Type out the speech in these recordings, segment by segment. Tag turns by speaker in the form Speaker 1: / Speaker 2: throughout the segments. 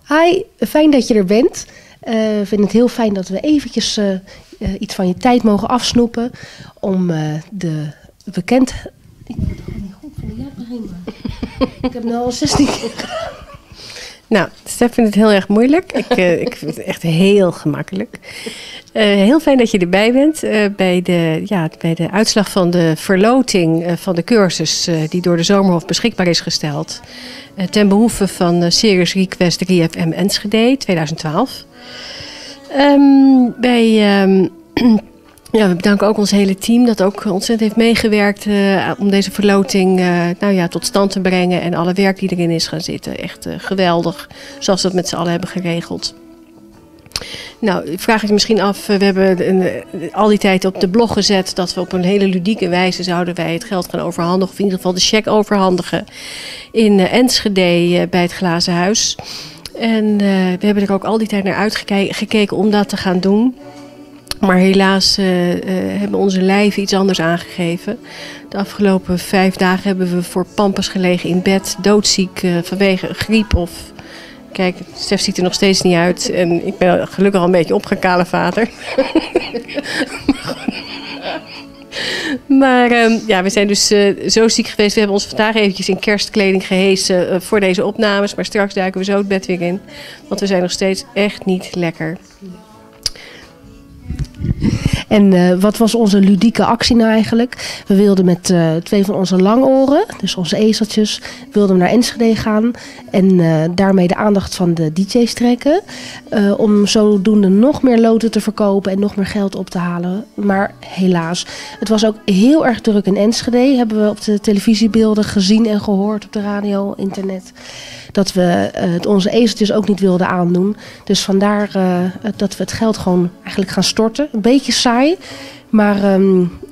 Speaker 1: Hi, fijn dat je er bent. Ik vind het heel fijn dat we eventjes iets van je tijd mogen afsnoepen om de bekend... Ik word er gewoon niet goed van de jaren heen. Ik heb nu al 16 keer.
Speaker 2: Nou, Stef vindt het heel erg moeilijk. Ik vind het echt heel gemakkelijk. Heel fijn dat je erbij bent bij de uitslag van de verloting van de cursus die door de Zomerhof beschikbaar is gesteld. Ten behoeve van Serious Request 3FM Enschede 2012. We bedanken ook ons hele team dat ook ontzettend heeft meegewerkt om deze verloting tot stand te brengen. En alle werk die erin is gaan zitten. Echt geweldig, zoals we dat met z'n allen hebben geregeld. Nou, vraag ik je misschien af, we hebben al die tijd op de blog gezet dat we op een hele ludieke wijze zouden wij het geld gaan overhandigen. Of in ieder geval de cheque overhandigen in Enschede bij het Glazen Huis. En we hebben er ook al die tijd naar uitgekeken om dat te gaan doen. Maar helaas hebben onze lijven iets anders aangegeven. De afgelopen 5 dagen hebben we voor pampers gelegen in bed, doodziek vanwege griep of... Kijk, Stef ziet er nog steeds niet uit en ik ben gelukkig al een beetje opgekale vader. Maar we zijn dus zo ziek geweest. We hebben ons vandaag eventjes in kerstkleding gehesen voor deze opnames. Maar straks duiken we zo het bed weer in. Want we zijn nog steeds echt niet lekker.
Speaker 1: En wat was onze ludieke actie nou eigenlijk? We wilden met 2 van onze langoren, dus onze ezeltjes, wilden we naar Enschede gaan. En daarmee de aandacht van de DJ's trekken. Om zodoende nog meer loten te verkopen en nog meer geld op te halen. Maar helaas, het was ook heel erg druk in Enschede. Hebben we op de televisiebeelden gezien en gehoord op de radio, internet. Dat we het onze ezeltjes ook niet wilden aandoen. Dus vandaar dat we het geld gewoon eigenlijk gaan storten. Een beetje saai. Maar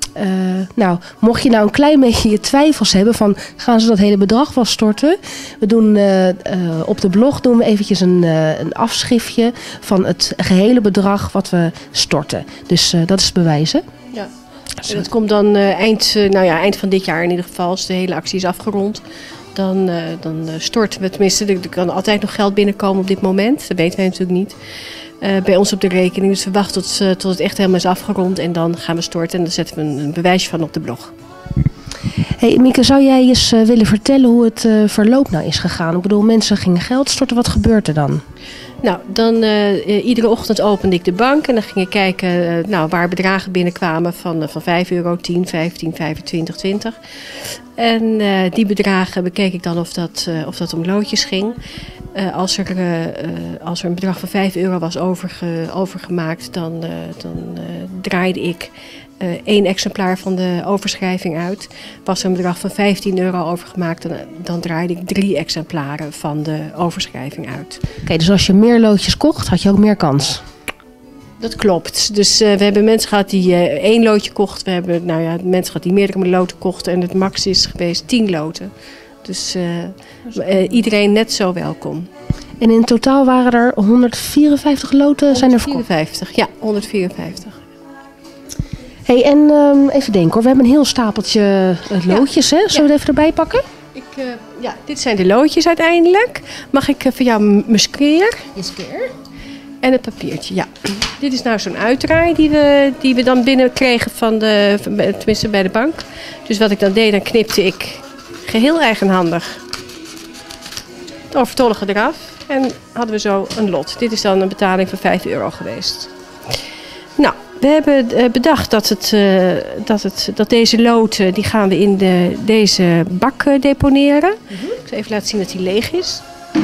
Speaker 1: mocht je nou een klein beetje je twijfels hebben van gaan ze dat hele bedrag wel storten? We doen op de blog doen we eventjes een afschriftje van het gehele bedrag wat we storten. Dus dat is bewijs, hè?
Speaker 2: Ja. En dat komt dan eind van dit jaar in ieder geval, als de hele actie is afgerond. Dan storten we, tenminste, er kan altijd nog geld binnenkomen op dit moment. Dat weten wij natuurlijk niet. Bij ons op de rekening. Dus we wachten tot het echt helemaal is afgerond. En dan gaan we storten en dan zetten we een bewijsje van op de blog.
Speaker 1: Hey Mieke, zou jij eens willen vertellen hoe het verloop nou is gegaan? Ik bedoel, mensen gingen geld storten. Wat gebeurt er dan?
Speaker 2: Nou, dan iedere ochtend opende ik de bank en dan ging ik kijken waar bedragen binnenkwamen van €5, 10, 15, 25, 20. En die bedragen bekeek ik dan of dat om loodjes ging. Als er een bedrag van €5 was overgemaakt, dan draaide ik 1 exemplaar van de overschrijving uit. Was er een bedrag van €15 overgemaakt, dan draaide ik 3 exemplaren van de overschrijving uit.
Speaker 1: Oké, dus als je meer loodjes kocht, had je ook meer kans?
Speaker 2: Dat klopt. Dus we hebben mensen gehad die 1 loodje kochten. We hebben mensen gehad die meerdere loten kochten. En het max is geweest 10 loten. Dus iedereen net zo welkom.
Speaker 1: En in totaal waren er 154 loten?
Speaker 2: 154, ja, 154.
Speaker 1: Hey, en even denken hoor, we hebben een heel stapeltje loodjes, hè? Zullen we het even erbij pakken?
Speaker 2: Dit zijn de loodjes uiteindelijk. Mag ik voor jou mijn skeer?
Speaker 1: Je skeer.
Speaker 2: En het papiertje, ja. Dit is nou zo'n uitdraai die we dan binnenkregen tenminste bij de bank. Dus wat ik dan deed, dan knipte ik geheel eigenhandig het overtollige eraf. En hadden we zo een lot. Dit is dan een betaling van €5 geweest. Nou, we hebben bedacht dat deze loten, die gaan we in deze bak deponeren. Ik zal even laten zien dat die leeg is.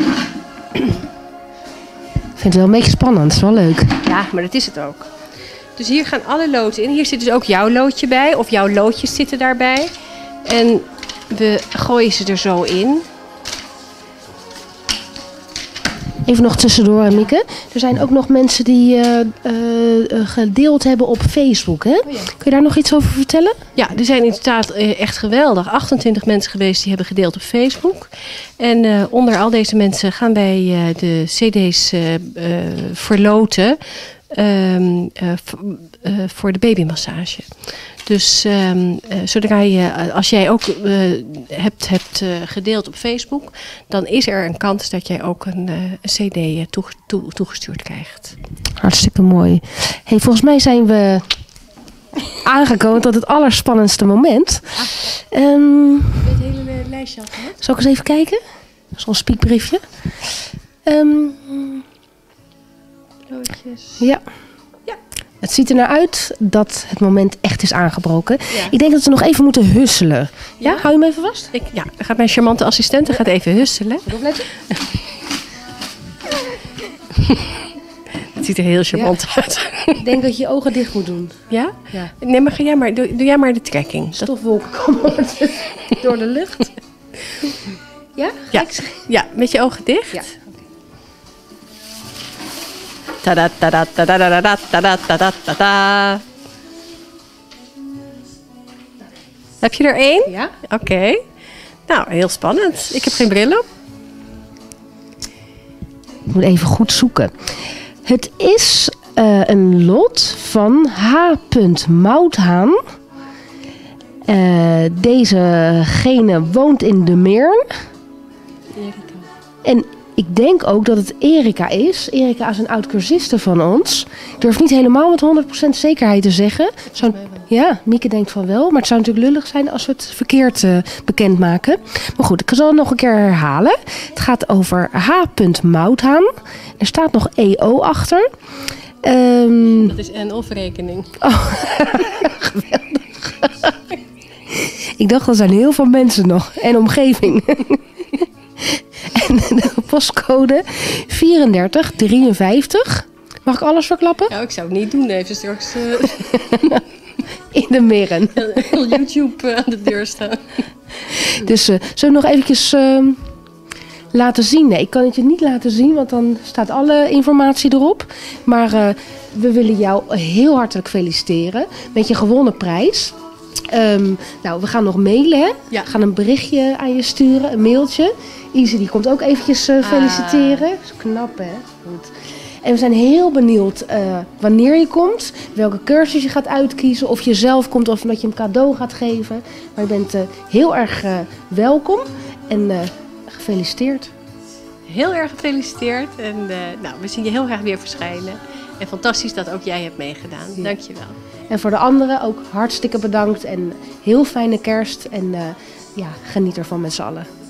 Speaker 1: Ik vind het wel een beetje spannend, het is wel leuk.
Speaker 2: Ja, maar dat is het ook. Dus hier gaan alle loten in. Hier zit dus ook jouw loodje bij, of jouw loodjes zitten daarbij. En we gooien ze er zo in.
Speaker 1: Even nog tussendoor, Mieke. Er zijn ook nog mensen die gedeeld hebben op Facebook, hè?
Speaker 2: Oh ja.
Speaker 1: Kun je daar nog iets over vertellen?
Speaker 2: Ja, er zijn in totaal echt geweldig 28 mensen geweest die hebben gedeeld op Facebook. En onder al deze mensen gaan wij de cd's verloten voor de babymassage. Dus als jij ook hebt gedeeld op Facebook, dan is er een kans dat jij ook een cd toegestuurd krijgt.
Speaker 1: Hartstikke mooi. Hey, volgens mij zijn we aangekomen tot het allerspannendste moment.
Speaker 2: Heb je het hele lijstje al gehad?
Speaker 1: Zal ik eens even kijken? Zo'n spiekbriefje. Ja. Het ziet er naar uit dat het moment echt is aangebroken. Ja. Ik denk dat we nog even moeten husselen. Ja? Hou je hem even vast?
Speaker 2: Dan gaat mijn charmante assistente gaat even husselen. Het ziet er heel charmant uit.
Speaker 1: Ik denk dat je je ogen dicht moet doen.
Speaker 2: Ja? Ja. Nee, maar doe jij maar de trekking.
Speaker 1: Stofwolken komen door de lucht. Ja?
Speaker 2: Ja, met je ogen dicht. Ja. Tada, tada, tada, tada, tada, tada, tada. Heb je er 1?
Speaker 1: Ja.
Speaker 2: Oké. Nou, heel spannend. Ik heb geen bril op.
Speaker 1: Ik moet even goed zoeken. Het is een lot van H. Mouthaan. Dezegene woont in De Meern. En ik denk ook dat het Erika is. Erika is een oud cursiste van ons. Ik durf niet helemaal met 100% zekerheid te zeggen. Ja, Mieke denkt van wel. Maar het zou natuurlijk lullig zijn als we het verkeerd bekendmaken. Maar goed, ik zal het nog een keer herhalen. Het gaat over H. Mouthaan. Er staat nog EO achter.
Speaker 2: Dat is een of-rekening.
Speaker 1: Oh, geweldig. Ik dacht, er zijn heel veel mensen nog. En omgeving. En de postcode 3453. Mag ik alles verklappen?
Speaker 2: Nou, ik zou het niet doen. Even straks
Speaker 1: in De Meern.
Speaker 2: Heel YouTube aan de deur staan.
Speaker 1: Dus zullen we nog eventjes laten zien? Nee, ik kan het je niet laten zien, want dan staat alle informatie erop. Maar we willen jou heel hartelijk feliciteren met je gewonnen prijs. Nou, we gaan nog mailen, hè?
Speaker 2: Ja.
Speaker 1: We gaan een berichtje aan je sturen, een mailtje. Ise, die komt ook eventjes feliciteren. Dat is knap, hè? Goed. En we zijn heel benieuwd wanneer je komt, welke cursus je gaat uitkiezen, of je zelf komt of dat je een cadeau gaat geven. Maar je bent heel erg welkom en gefeliciteerd.
Speaker 2: Heel erg gefeliciteerd en we zien je heel graag weer verschijnen. En fantastisch dat ook jij hebt meegedaan. Ja. Dankjewel.
Speaker 1: En voor de anderen ook hartstikke bedankt en heel fijne kerst en geniet ervan met z'n allen.